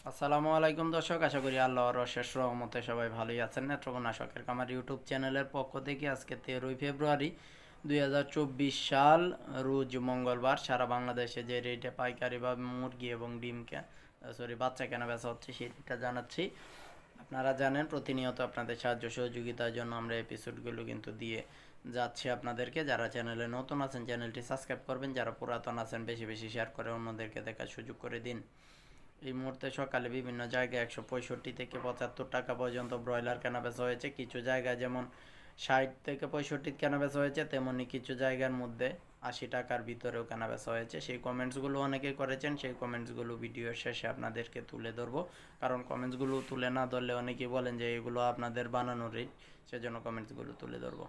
আসসালামু আলাইকুম দর্শক, আশা করি আল্লাহর অশেষ রহমতে সবাই ভালোই আছেন। নেত্রকোনা শখের খামার ইউটিউব চ্যানেলের পক্ষ থেকে আজকে 13ই ফেব্রুয়ারি 2024 সাল রোজ মঙ্গলবার সারা বাংলাদেশে যে রেটে পাইকারি বা মুরগি এবং বাচ্চা কেনা বেচা হচ্ছে সেটা জানাচ্ছি। আপনারা জানেন প্রতিনিয়ত আপনাদের সাহায্য সহযোগিতার জন্য আমরা এপিসোডগুলো কিন্তু দিয়ে যাচ্ছি আপনাদেরকে। যারা চ্যানেলে নতুন আছেন চ্যানেলটি সাবস্ক্রাইব করবেন, যারা পুরাতন আছেন বেশি বেশি শেয়ার করে অন্যদেরকে দেখার সুযোগ করে দিন। এই মুহূর্তে সকালে বিভিন্ন জায়গায় 165 থেকে 75 টাকা পর্যন্ত ব্রয়লার কেনাবেচা হয়েছে। কিছু জায়গায় যেমন 60 থেকে 65 কেনাবেচা হয়েছে, তেমনি কিছু জায়গার মধ্যে 80 টাকার ভিতরেও কেনাবেচা হয়েছে। সেই কমেন্টসগুলো অনেকেই করেছেন, সেই কমেন্টসগুলো ভিডিওর শেষে আপনাদেরকে তুলে ধরবো। কারণ কমেন্টসগুলো তুলে না ধরলে অনেকেই বলেন যে এগুলো আপনাদের বানানো রেট, সেজন্য কমেন্টসগুলো তুলে ধরবো।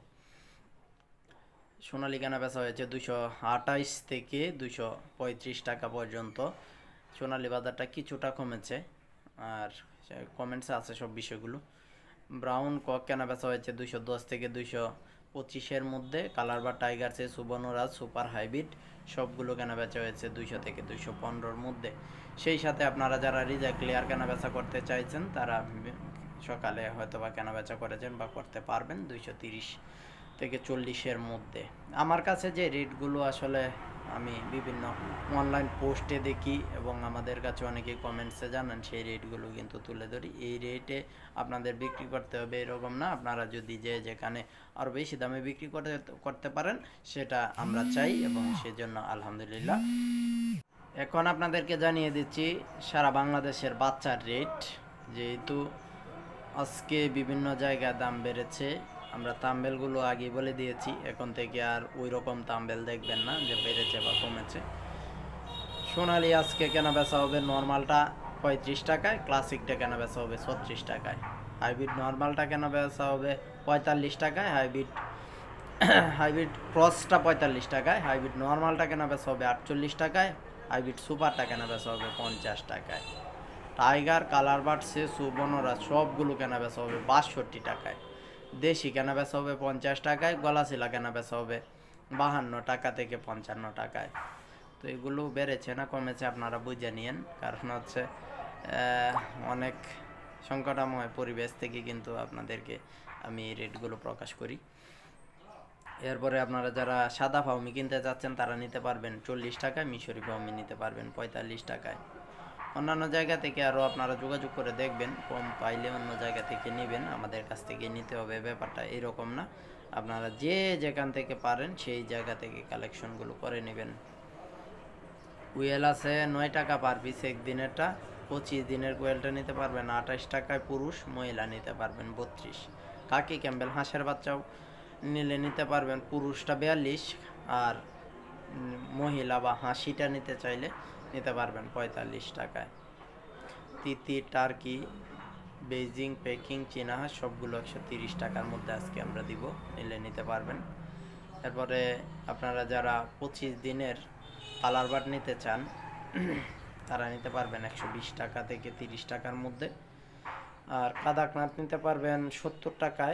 সোনালী কেনাবেচা হয়েছে 228 থেকে 235 টাকা পর্যন্ত। সোনালী বাজারটা কিছুটা কমেছে, আর কমেন্টসে আছে সব বিষয়গুলো। ব্রাউন কক কেনাবেচা হয়েছে 210 থেকে 225-এর মধ্যে। কালার বা টাইগারসে সুবর্ণরাজ সুপার হাইব্রিড সবগুলো কেনাবেচা হয়েছে 200 থেকে 215-র মধ্যে। সেই সাথে আপনারা যারা রিজা ক্লিয়ার কেনাবেচা করতে চাইছেন তারা সকালে হয়তো বা কেনাবেচা করেছেন বা করতে পারবেন 230 থেকে 40-এর মধ্যে। আমার কাছে যে রেটগুলো আসলে আমি বিভিন্ন অনলাইন পোস্টে দেখি এবং আমাদের কাছে অনেকেই কমেন্টসে জানান, সেই রেটগুলো কিন্তু তুলে ধরি। এই রেটে আপনাদের বিক্রি করতে হবে এরকম না, আপনারা যদি যেখানে আরও বেশি দামে বিক্রি করতে পারেন সেটা আমরা চাই এবং সেজন্য আলহামদুলিল্লাহ। এখন আপনাদেরকে জানিয়ে দিচ্ছি সারা বাংলাদেশের বাচ্চার রেট। যেহেতু আজকে বিভিন্ন জায়গায় দাম বেড়েছে, আমরা তাম্বেলগুলো আগে বলে দিয়েছি, এখন থেকে আর ওই রকম তাম্বেল দেখবেন না যে বেড়েছে বা কমেছে। সোনালি আজকে কেনা বেচা হবে নর্মালটা 35 টাকায়, ক্লাসিকটা কেনা বেচা হবে 36 টাকায়। হাইব্রিড নর্মালটা কেনা বেচা হবে 45 টাকায়, হাইব্রিড ক্রসটা 45 টাকায়, হাইব্রিড নর্মালটা কেনা বেচা হবে 48 টাকায়, হাইব্রিড সুপারটা কেনা বেচা হবে 50 টাকায়। টাইগার, কালার বার্ড, সুবর্ণরাজ সবগুলো কেনা বেচা হবে 62 টাকায়। দেশি কেনা বেচা হবে 50 টাকায়, গলাশিলা কেনা বেচা হবে 52 টাকা থেকে 55 টাকায়। তো এগুলো বেড়েছে না কমেছে আপনারা বুঝে নিন, কারণ হচ্ছে অনেক সংকটাময় পরিবেশ থেকে কিন্তু আপনাদেরকে আমি এই রেটগুলো প্রকাশ করি। এরপরে আপনারা যারা সাদা ফাউমি কিনতে যাচ্ছেন তারা নিতে পারবেন 40 টাকায়, মিশরি ফাউমি নিতে পারবেন 45 টাকায়। অন্যান্য জায়গা থেকে আরও আপনারা যোগাযোগ করে দেখবেন, কম পাইলে অন্য জায়গা থেকে নেবেন, আমাদের কাছ থেকে নিতে হবে ব্যাপারটা এরকম না। আপনারা যেখান থেকে পারেন সেই জায়গা থেকে কালেকশনগুলো করে নেবেন। কুয়েল আছে 9 টাকা পার পিস একদিনেরটা, 25 দিনের কুয়েলটা নিতে পারবেন 28 টাকায় পুরুষ, মহিলা নিতে পারবেন 32। কাকি ক্যাম্বেল হাঁসের বাচ্চাও নিতে পারবেন, পুরুষটা 42 আর মহিলা বা হাসিটা নিতে চাইলে নিতে পারবেন 45 টাকায়। তিতি, টার্কি, বেজিং, পেকিং, চীনা হাঁস সবগুলো 130 টাকার মধ্যে আজকে আমরা দিব, নিতে পারবেন। এরপরে আপনারা যারা 25 দিনের কালার বার্ড নিতে চান তারা নিতে পারবেন 120 টাকা থেকে 30 টাকার মধ্যে। আর কাদাকনাথ নিতে পারবেন 70 টাকায়।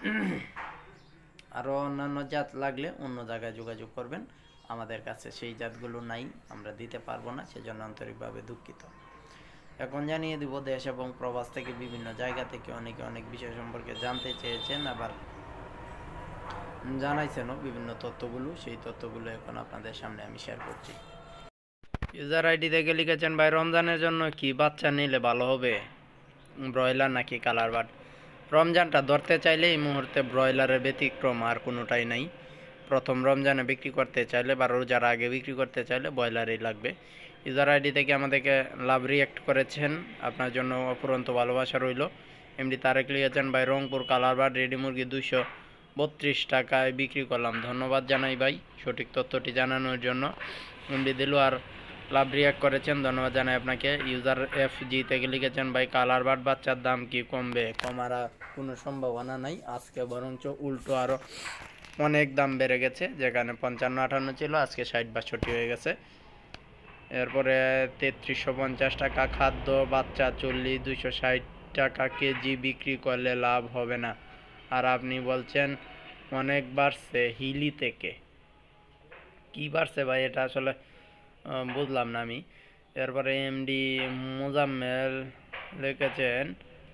আরও অন্যান্য জাত লাগলে অন্য জায়গায় যোগাযোগ করবেন, আমাদের কাছে সেই জাতগুলো নাই, আমরা দিতে পারবো না, সেজন্য আন্তরিকভাবে দুঃখিত। এখন জানিয়ে দিব দেশ এবং প্রবাস থেকে বিভিন্ন জায়গা থেকে অনেকে অনেক বিষয় সম্পর্কে জানতে চেয়েছেন, আবার জানাইছেনও বিভিন্ন তথ্যগুলো, সেই তথ্যগুলো এখন আপনাদের সামনে আমি শেয়ার করছি। ইউজার আইডি থেকে লিখেছেন, ভাই রমজানের জন্য কি বাচ্চা নিলে ভালো হবে, ব্রয়লার নাকি কালার বার্ড? রমজানটা ধরতে চাইলে এই মুহূর্তে ব্রয়লারের ব্যতিক্রম আর কোনোটাই নাই। প্রথম রমজানে বিক্রি করতে চাইলে বা রোজার আগে বিক্রি করতে চাইলে ব্রয়লারই লাগবে। ইউজার আইডি থেকে আমাদেরকে লাভ রিয়াক্ট করেছেন, আপনার জন্য অপুরন্ত ভালোবাসা রইল। এমডি তারেক লিখেছেন, ভাই রংপুর কালার বার্ড রেডি মুরগি 232 টাকায় বিক্রি করলাম, ধন্যবাদ জানাই ভাই সঠিক তথ্যটি জানানোর জন্য। এমডি দিল আর লাভ রিয়াক্ট করেছেন, ধন্যবাদ জানাই আপনাকে। ইউজার FG থেকে লিখেছেন, ভাই কালার বার্ড বাচ্চার দাম কি কমবে? কমার কোনো সম্ভাবনা নাই, আজকে বরঞ্চ উল্টো আরও অনেক দাম বেড়ে গেছে, যেখানে 55-58 ছিল আজকে 60-62 হয়ে গেছে। এরপরে 3350 টাকা খাদ্য, বাচ্চা 40, 260 টাকা কেজি বিক্রি করলে লাভ হবে না। আর আপনি বলছেন অনেক বাড়ছে, হিলি থেকে কি বাড়ছে ভাই, এটা আসলে বুঝলাম না আমি। এরপরে এমডি মোজাম্মেল লিখেছেন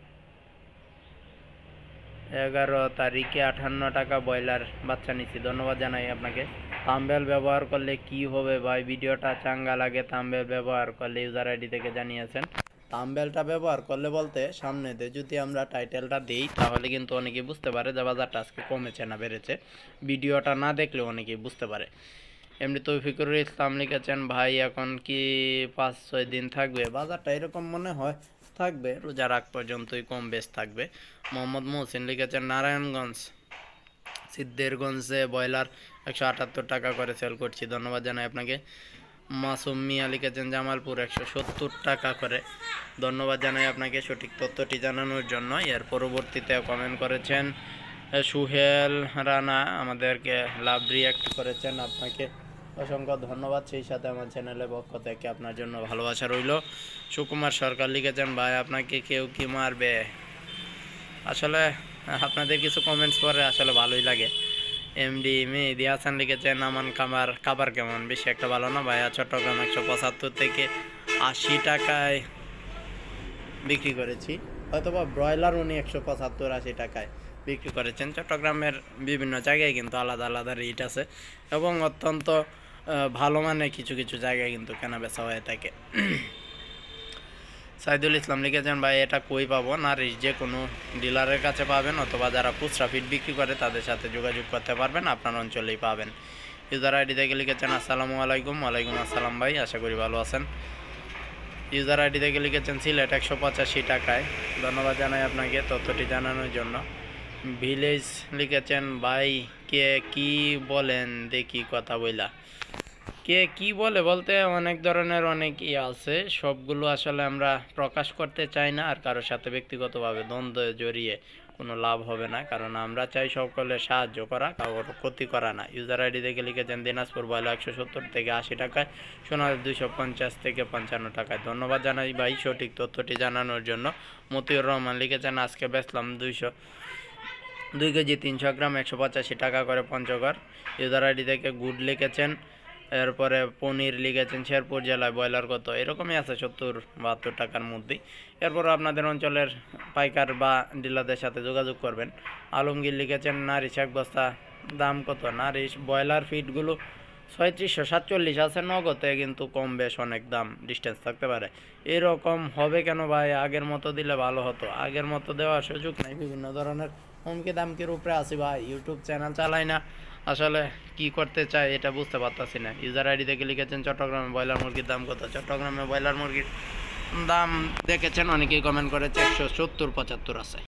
11 তারিখে 58 টাকা ব্রয়লার বাচ্চা নিচ্ছি। ধন্যবাদ জানাই আপনাকে। থাম্বনেল ব্যবহার করলে কি হবে ভাই, ভিডিওটা চাঙ্গা লাগে থাম্বনেল ব্যবহার করলে, ইউজার আইডি থেকে জানিয়েছেন। থাম্বনেলটা ব্যবহার করলে বলতে সামনে দিয়ে যদি আমরা টাইটেলটা দিই তাহলে কিন্তু অনেকেই বুঝতে পারে যে বাজারটা আজকে কমেছে না বেড়েছে। ভিডিওটা না দেখলেও অনেকেই বুঝতে পারে। এমনি তৌফিকুর ইসলাম লিখেছেন ভাই এখন কি 5-6 দিন থাকবে বাজারটা, এরকম মনে হয় থাকবে, রোজার আগ পর্যন্তই কম বেশ থাকবে। মোহাম্মদ মহসিন লিখেছেন নারায়ণগঞ্জ সিদ্দেরগঞ্জে ব্রয়লার 178 টাকা করে সেল করছি। ধন্যবাদ জানাই আপনাকে। মাসুম মিয়া লিখেছেন জামালপুর 170 টাকা করে। ধন্যবাদ জানাই আপনাকে সঠিক তথ্যটি জানানোর জন্য। এর পরবর্তীতে কমেন্ট করেছেন সুহেল রানা, আমাদেরকে লাভ রিয়াক্ট করেছেন, আপনাকে অসংখ্য ধন্যবাদ। সেই সাথে আমার চ্যানেলের পক্ষ থেকে আপনার জন্য ভালোবাসা রইল। সুকুমার সরকার লিখেছেন ভাই আপনাকে কেউ কি মারবে। আসলে আপনাদের কিছু কমেন্টস পরে আসলে ভালোই লাগে। এমডি মেহেদি হাসান লিখেছেন আমান খাবার কেমন, বেশি একটা ভালো না ভাইয়া। চট্টগ্রাম 175 থেকে 80 টাকায় বিক্রি করেছি, হয়তোবা ব্রয়লার উনি 175-80 টাকায় বিক্রি করেছেন। চট্টগ্রামের বিভিন্ন জায়গায় কিন্তু আলাদা আলাদা রেট আছে এবং অত্যন্ত ভালো মানে কিছু কিছু জায়গায় কিন্তু কেনা বেচা হয়ে থাকে। সাইদুল ইসলাম লিখেছেন ভাই এটা কই পাবো, নারিশ যে কোনো ডিলারের কাছে পাবেন অথবা যারা খুচরা ফিড বিক্রি করে তাদের সাথে যোগাযোগ করতে পারবেন, আপনার অঞ্চলেই পাবেন। ইউজার আইডি থেকে লিখেছেন আসসালামু আলাইকুম। ওয়ালাইকুম আসসালাম ভাই, আশা করি ভালো আছেন। ইউজার আইডি থেকে লিখেছেন সিলেট 185 টাকায়। ধন্যবাদ জানাই আপনাকে তথ্যটি জানানোর জন্য। ভিলেজ লিখেছেন ভাই কে কি বলেন দেখি কথা বইলা। কে কি বলে বলতে অনেক ধরনের অনেক আছে, সবগুলো আসলে আমরা প্রকাশ করতে চাই না আর কারোর সাথে ব্যক্তিগতভাবে দ্বন্দ্বে জড়িয়ে কোনো লাভ হবে না, কারণ আমরা চাই সকলের সাহায্য করা, কারোর ক্ষতি করা না। ইউজার আইডি থেকে লিখেছেন দিনাজপুর ব্রয়লার 170 থেকে 80 টাকায়, সোনালী 250 থেকে 55 টাকায়। ধন্যবাদ জানাই ভাই সঠিক তথ্যটি জানানোর জন্য। মতিউর রহমান লিখেছেন আজকে বেচলাম 2 কেজি 300 গ্রাম 185 টাকা করে পঞ্চগড়। ইউজার আইডি থেকে গুড লিখেছেন। এরপরে পনির লিখেছেন শেরপুর জেলায় ব্রয়লার কত, এরকমই আছে 70-72 টাকার মধ্যেই। এরপর আপনাদের অঞ্চলের পাইকার বা ডিলারদের সাথে যোগাযোগ করবেন। আলমগীর লিখেছেন নারিশ এক বস্তা দাম কত, নারিশ ব্রয়লার ফিডগুলো 3747 আছে নগদে, কিন্তু কম বেশ অনেক দাম ডিস্টেন্স থাকতে পারে। এরকম হবে কেন ভাই, আগের মতো দিলে ভালো হতো, আগের মতো দেওয়ার সুযোগ নাই, বিভিন্ন ধরনের হুমকি দামকির উপরে আসি ভাই, ইউটিউব চ্যানেল চালাই না, আসলে কি করতে চাই এটা বুঝতে পারতাছি না। ইউজার আইডি থেকে লিখেছেন চট্টগ্রামে ব্রয়লার মুরগির দাম কত। চট্টগ্রামে ব্রয়লার মুরগির দাম দেখেছেন অনেকেই কমেন্ট করেছে 170-75 আছে।